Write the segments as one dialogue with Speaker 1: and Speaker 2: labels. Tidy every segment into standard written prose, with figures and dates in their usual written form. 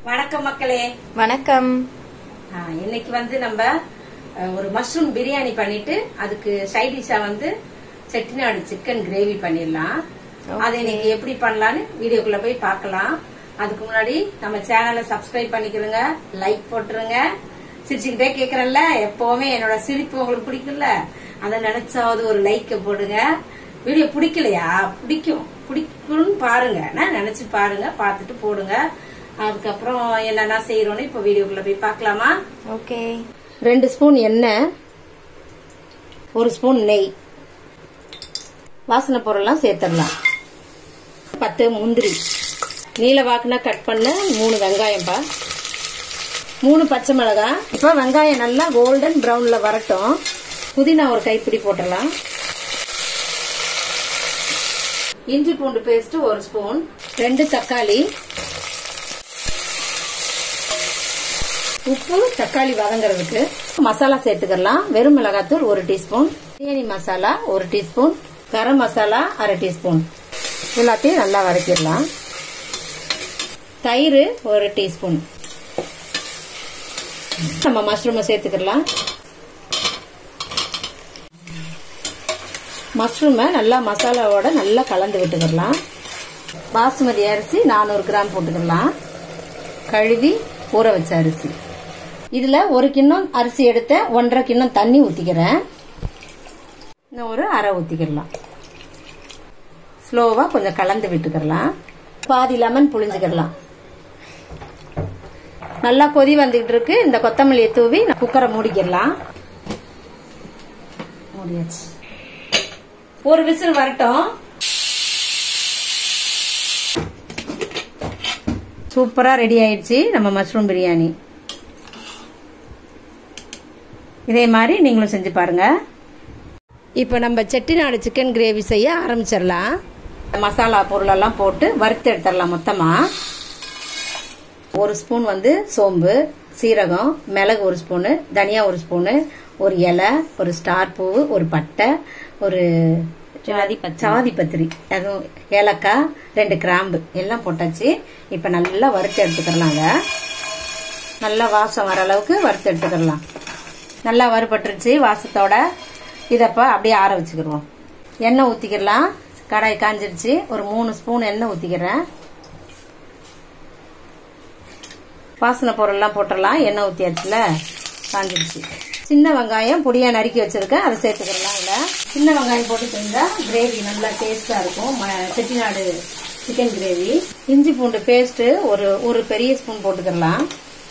Speaker 1: வணக்கம் மக்களே.
Speaker 2: வணக்கம்.
Speaker 1: இன்னைக்கு வந்து நம்ம ஒரு மஷ்ரூம் பிரியாணி பண்ணிட்டு அதுக்கு சைட் டிஷ்ஷா வந்து செட்டிநாடு சிக்கன் கிரேவி பண்ணிடலாம். அதை இன்னைக்கு எப்படி பண்ணலான்னு வீடியோக்குள்ள போய் பார்க்கலாம். அதுக்கு முன்னாடி நம்ம சேனலை சப்ஸ்கிரைப் பண்ணிக்கிறோங்க, லைக் போட்டுருங்க. சிரிச்சுக்கிட்டே கேக்குறேன்ல, எப்பவுமே என்னோட சிரிப்பு உங்களுக்கு பிடிக்கும்ல, அதை நினைச்சாவது ஒரு லைக்க போடுங்க. வீடியோ பிடிக்கலையா? பிடிக்கும்னு பாருங்க, நினைச்சு பாருங்க, பார்த்துட்டு போடுங்க. அதுக்கப்புறம் என்னென்ன செய்யறோம்னு இப்ப வீடியோக்குள்ள போய் பார்க்கலாமா?
Speaker 2: ஓகே.
Speaker 1: 2 ஸ்பூன் எண்ணெய், 1 ஸ்பூன் நெய், வாசனை பொருள்லாம் சேர்த்துடலாம். 10 முந்திரி, நீல வாக்குனா கட் பண்ண 3 வெங்காயம்பா, 3 பச்சை மிளகாய். இப்ப வெங்காயம் நல்லா கோல்டன் பிரவுன்ல வரட்டும். புதினா ஒரு கைப்பிடி போட்டுடலாம். இஞ்சி பூண்டு பேஸ்ட் 1 ஸ்பூன், 2 தக்காளி, உப்பு தக்காளி வதங்குறதுக்கு. மசாலா சேர்த்துக்கலாம். வெறும் மிளகாத்தூள் 1 teaspoon, biryani masala 1 teaspoon, garam masala 1/2 teaspoon. எல்லாத்தையும் நல்லா வதக்கிடலாம். தயிர் 1 டீஸ்பூன். நம்ம மஷ்ரூமை சேர்த்துக்கலாம். மஷ்ரூமை நல்லா மசாலாவோட நல்லா கலந்து விட்டுக்கலாம். பாசுமதி அரிசி 400 கிராம் போட்டுக்கலாம். கழுவி ஊற வச்ச அரிசி. இதுல 1 கிண்ணம் அரிசி எடுத்த 1.5 கிண்ணம் தண்ணி ஊத்திக்கிறேன். இன்னும் ஒரு அரை ஊத்திக்கலாம். ஸ்லோவா கொஞ்சம் கலந்து விட்டுக்கலாம். பாதி லெமன் புளிஞ்சுக்கலாம். நல்லா கொதி வந்துகிட்டு இருக்கு. இந்த கொத்தமல்லியை தூவி குக்கரை மூடிக்கலாம். மூடியாச்சு. ஒரு விசில் வரட்டும். சூப்பரா ரெடி ஆயிடுச்சு நம்ம மஷ்ரூம் பிரியாணி. இதே மாதிரி நீங்களும் செஞ்சு பாருங்க. இப்போ நம்ம செட்டிநாடு சிக்கன் கிரேவி செய்ய ஆரம்பிச்சிடலாம். மசாலா பொருளெல்லாம் போட்டு வறுத்து எடுத்துடலாம் மொத்தமா. 1 ஸ்பூன் வந்து சோம்பு, சீரகம், மிளகு 1 ஸ்பூனு, தனியா 1 ஸ்பூனு, ஒரு இலை, ஒரு ஸ்டார் பூ, ஒரு பட்டை, ஒரு சாதி பத்திரி, அதுவும் ஏலக்காய், 2 கிராம்பு எல்லாம் போட்டாச்சு. இப்ப நல்லா வறுத்து எடுத்துக்கலாம். நல்லா வாசம் வர அளவுக்கு வறுத்து எடுத்துக்கலாம். நல்லா வறுபட்டுருச்சு வாசத்தோட. இதப்ப அப்படியே ஆற வச்சுக்கிடுவோம். எண்ணெய் ஊத்திக்கலாம். கடாய் காஞ்சிருச்சு. ஒரு 3 ஸ்பூன் எண்ணெய் ஊத்திக்கிறேன். வாசனை பொருள்லாம் போட்டுடலாம். எண்ணெய் ஊத்தியாச்சுல, காஞ்சிருச்சு. சின்ன வெங்காயம் பொடியா நறுக்கி வச்சிருக்கேன், அதை சேர்த்துக்கலாம். இல்ல சின்ன வெங்காயம் போட்டு செஞ்சா கிரேவி நல்லா டேஸ்டா இருக்கும். Chettinad chicken gravy. இஞ்சி பூண்டு பேஸ்ட் ஒரு பெரிய ஸ்பூன் போட்டுக்கலாம்.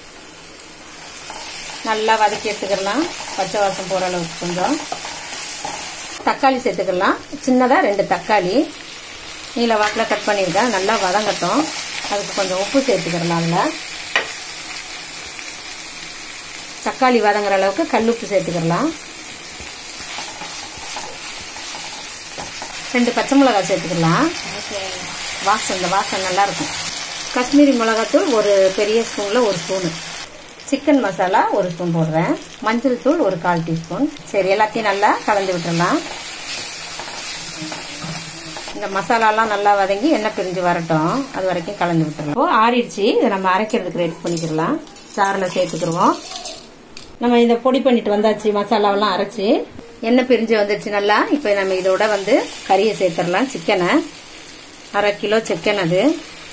Speaker 1: நல்லா வதக்கி எடுத்துக்கலாம். பச்சை வாசம் போற அளவுக்கு. கொஞ்சம் தக்காளி சேர்த்துக்கலாம். சின்னதா 2 தக்காளி நீல வாக்கில் கட் பண்ணிருக்கேன். நல்லா வதங்கட்டும். அதுக்கு கொஞ்சம் உப்பு சேர்த்துக்கலாம். அதுல தக்காளி வதங்குற அளவுக்கு கல்லுப்பு சேர்த்துக்கலாம். 2 பச்சை மிளகாய் சேர்த்துக்கலாம். இந்த வாசம் நல்லா இருக்கும். காஷ்மீரி மிளகாத்தூள் ஒரு பெரிய ஸ்பூன்ல 1 ஸ்பூனு. சிக்கன் மசாலா 1 ஸ்பூன் போடுறேன். மஞ்சள் தூள் ஒரு 1/4 டீஸ்பூன். சரி, எல்லாத்தையும் நல்லா கலந்து விட்டுறலாம். இந்த மசாலாலாம் நல்லா வதங்கி எண்ணெய் பிரிஞ்சு வரட்டும். அது வரைக்கும் கலந்து விட்டுறலாம். இப்போ ஆறிடுச்சு. இதை நம்ம அரைக்கிறதுக்கு ரெடி பண்ணிக்கலாம். சாறுல சேர்த்துக்கிடுவோம். நம்ம இதை பொடி பண்ணிட்டு வந்தாச்சு. மசாலாவெல்லாம் அரைச்சு எண்ணெய் பிரிஞ்சு வந்துடுச்சு நல்லா. இப்ப நம்ம இதோட வந்து கறியை சேர்த்துடலாம். சிக்கனை 1/2 கிலோ சிக்கன். அது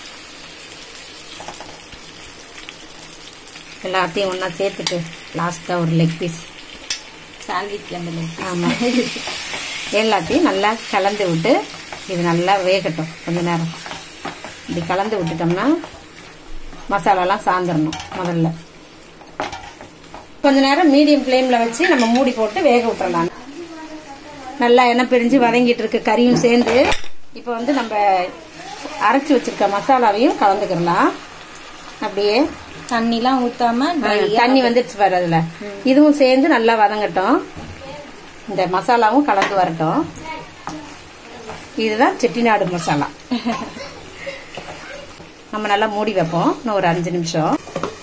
Speaker 1: எல்லாத்தையும் ஒன்னா சேர்த்துட்டு லாஸ்டா ஒரு லெக் பீஸ் சாண்ட்விச். ஆமா, எல்லாத்தையும் நல்லா கலந்து விட்டு இது நல்லா வேகட்டும். கொஞ்ச நேரம் இப்படி கலந்து விட்டுட்டோம்னா மசாலாலாம் சாந்துடணும். முதல்ல கொஞ்ச நேரம் மீடியம் ஃப்ளேம்ல வச்சு நம்ம மூடி போட்டு வேக விட்டுறலாம். நல்லா எண்ணெய் பிரிஞ்சு வதங்கிட்டு இருக்கு. கறியும் சேர்ந்து இப்ப வந்து நம்ம அரைச்சு வச்சிருக்க மசாலாவையும் கலந்துக்கலாம். அப்படியே
Speaker 2: தண்ணிலாம் ஊத்தாம
Speaker 1: தண்ணி வந்துருச்சு பாரு. அதுல இதுவும் சேர்ந்து நல்லா வதங்கட்டும். இந்த மசாலாவும் கலந்து வரட்டும். இதுதான் செட்டிநாடு மசாலா. நம்ம நல்லா மூடி வைப்போம். இன்னும் ஒரு 5 நிமிஷம்.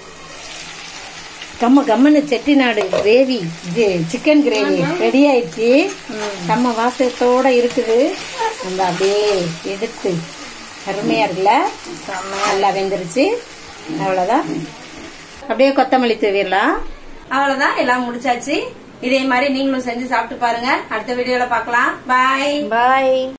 Speaker 1: கம்மன்னு Chettinad gravy, chicken gravy ready ஆயிடுச்சு. நம்ம வாசத்தோட இருக்குது. நம்ம அப்படியே எடுத்து அருமையா இருக்குல்ல, நல்லா வெந்துருச்சு. அவ்வளவுதான். அப்படியே கொத்தமல்லி தூவிடலாம். அவ்வளவுதான், எல்லாம் முடிச்சாச்சு. இதே மாதிரி நீங்களும் செஞ்சு சாப்பிட்டு பாருங்க. அடுத்த வீடியோல பார்க்கலாம். பாய்
Speaker 2: பாய்.